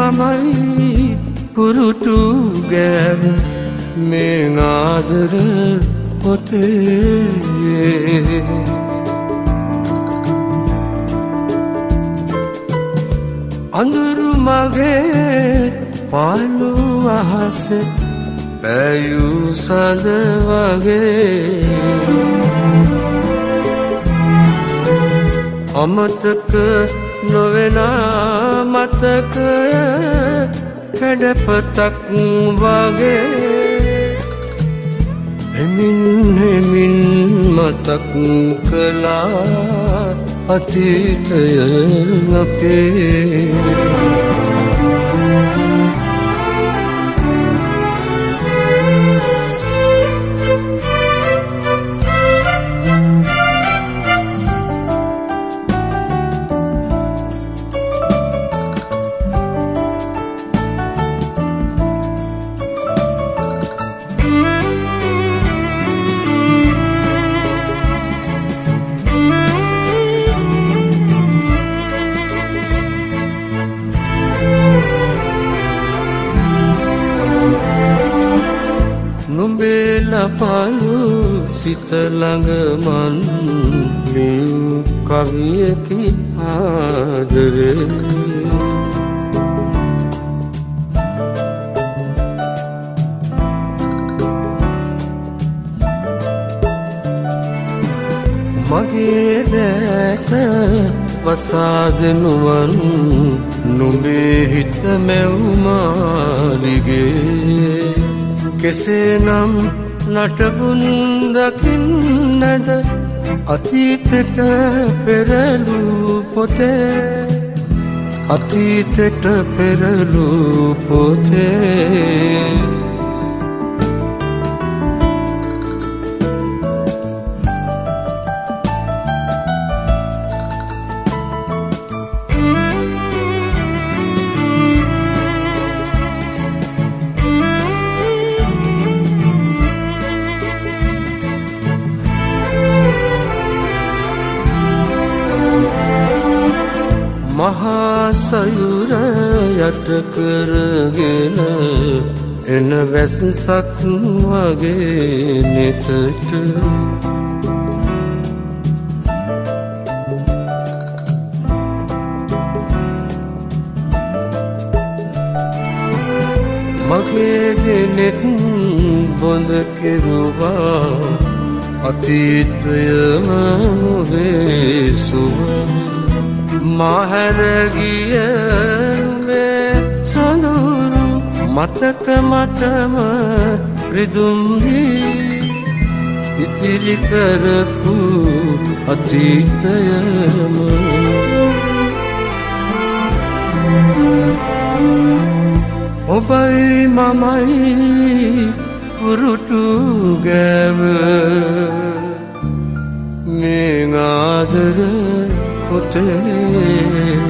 මමයි කුරුටු ගෑව මේ ආදර පොතේ අඳුරු මගේ පාළු අහසේ පැයූ සඳ වගේ අමතක නොවෙන මතකය කැඩපතක් වගේ එමින් එමින් මතක් කළා අතීතය අපේ පාලු සිත ළඟ මන් ලියු කවියකි ආදරේ මගේ දැට වසා දෙනුවන් නුඹේ හිත මැවුමාලිගේ කෙසේනම් නටබුන් දකින්නද අතීතෙට පෙරළූ පොතේ අතීතෙට පෙරළූ පොතේ මහා සයුර යට කරගෙන එන වැස්සක් වගේ නෙතට මගේ දෙනෙත් බොඳ කෙරුවා අතීතයම වේසුව මහරගිය මේ සොඳුරු මතක මටම රිදුම්දී ඉතිරි කරපු අතීතයම ඔබයි මමයි කුරුටු ගෑව මේ ආදර පොතේ